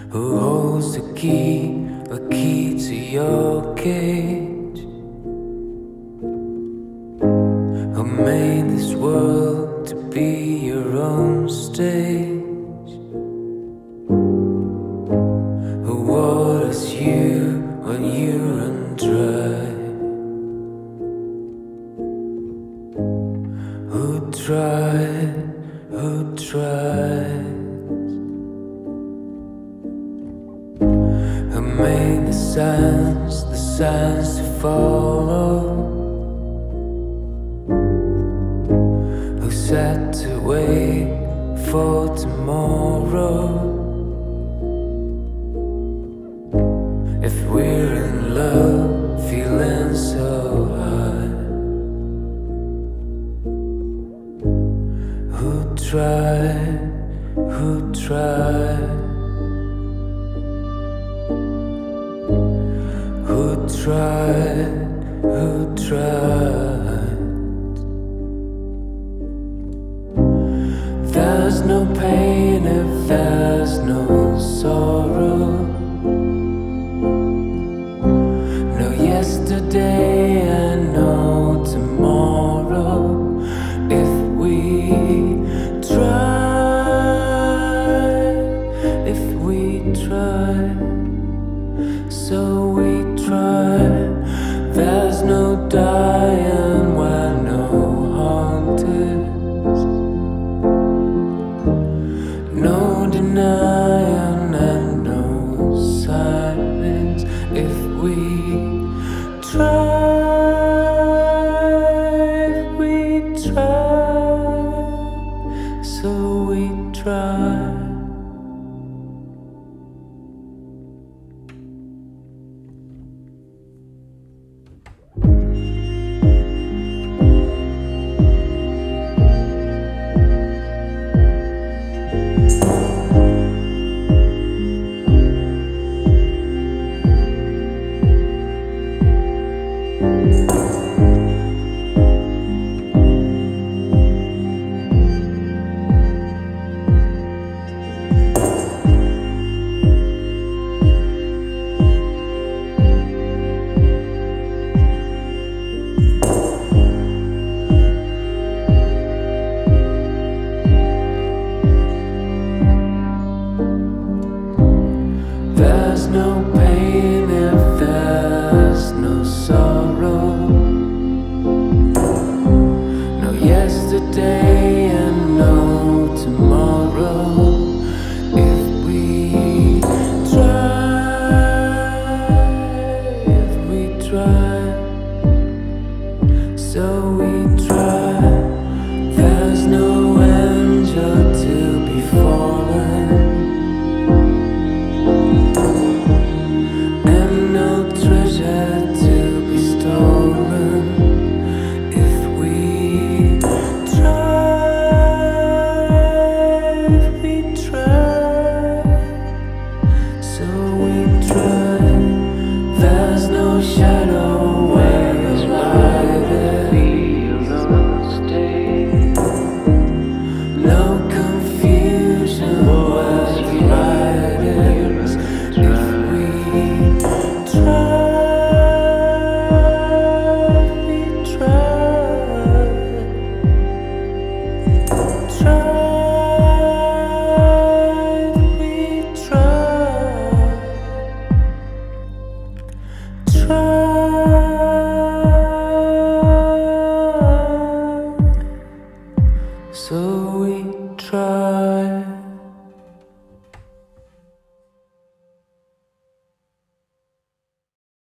Who holds the key to your cage? Who made this world to be your own stage? Who waters you when you run dry? Who tried? Who tried? Who made the signs to follow? Who sat to wait for tomorrow? If we're in love, feeling so high, who tried? Who tried? Who tried? Who tried? There's no pain if there's no sorrow. No yesterday and no tomorrow. If we try, so we try. There's no dying where no heart is. No denying and no silence. If we try, so we try.